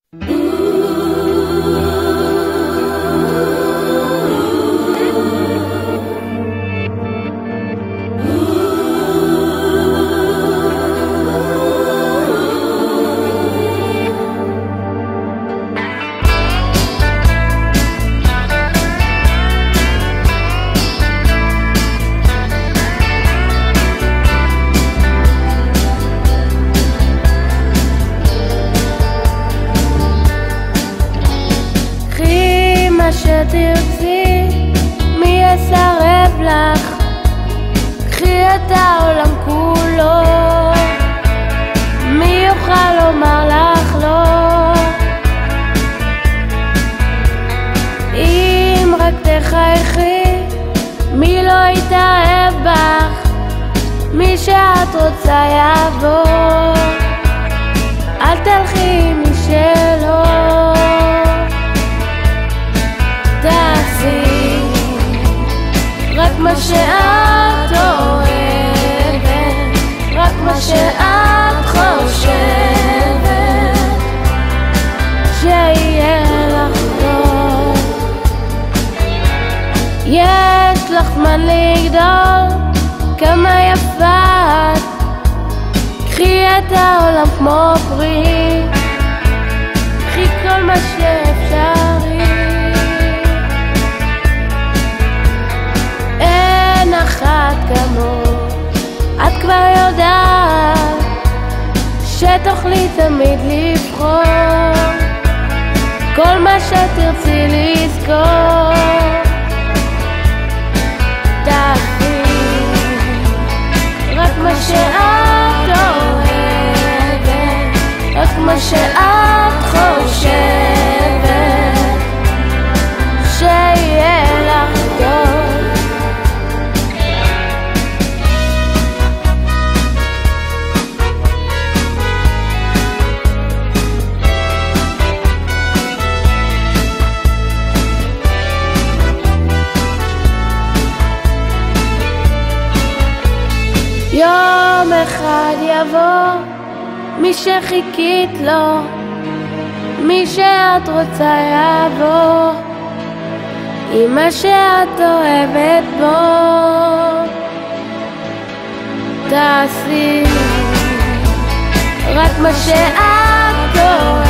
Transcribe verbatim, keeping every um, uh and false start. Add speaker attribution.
Speaker 1: שתרצי, מי יסרב לך? קחי את העולם כולו, מי יוכל לומר לך לא? אם רק תחייכי, מי לא יתאהב בך? מי שאת רוצה יבוא, אל תלכי מי שלא. תעשי רק מה שאת אוהבת, רק מה שאת חושבת, שיהיה לך טוב. יש לך זמן לגדול, כמה יפה את, קחי את העולם כמו פרי, קחי כל מה שאפשרי. אחת כמוך, את כבר יודעת שתוכלי תמיד לבחור כל מה שתרצי לזכור. תעשי רק מה שאת אוהבת, רק מה שאת חושבת, שיהיה לך טוב. יום אחד יבוא מי שחיכית לו, מי שאת רוצה יבוא עם מה שאת אוהבת בו. תעשי רק מה שאת אוהבת,